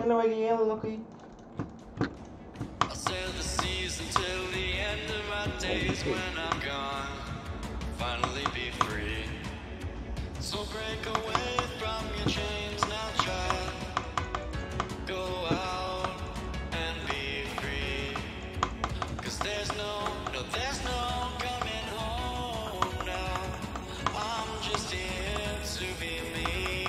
know I get lucky. I'll sail the seas until the end of my days. When I'm gone, finally be free. So break away from your chains now, child. Go out and be free. 'Cause there's no coming home now. I'm just here to be me.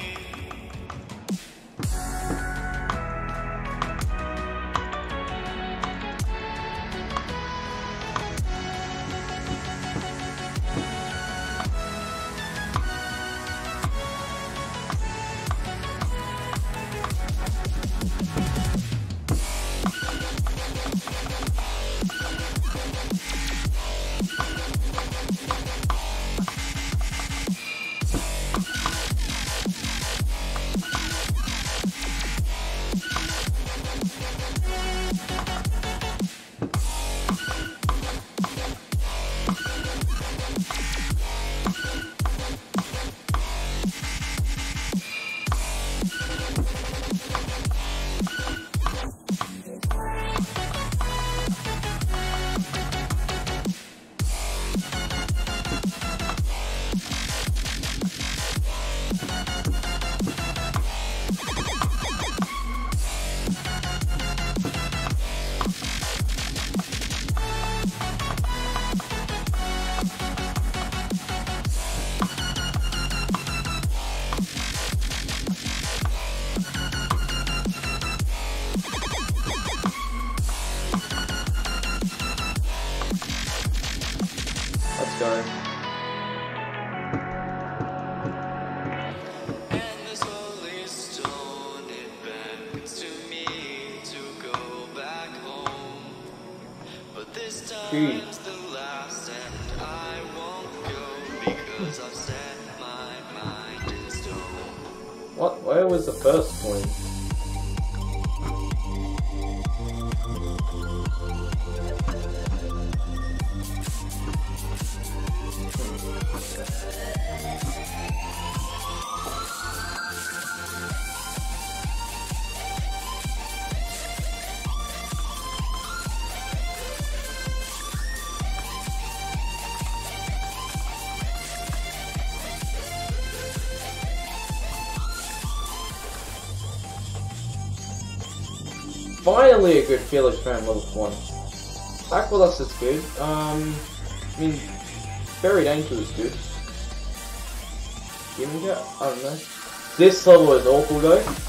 Let's go. And this holy stone, it beckons to me to go back home. But this time's the last, and I won't go because I've set my mind in stone. What? Where was the first point? Finally a good Fearless Fan level 1. Aquilus is good. I mean, Buried Angel is good. Giminga? I don't know. This level is awful though.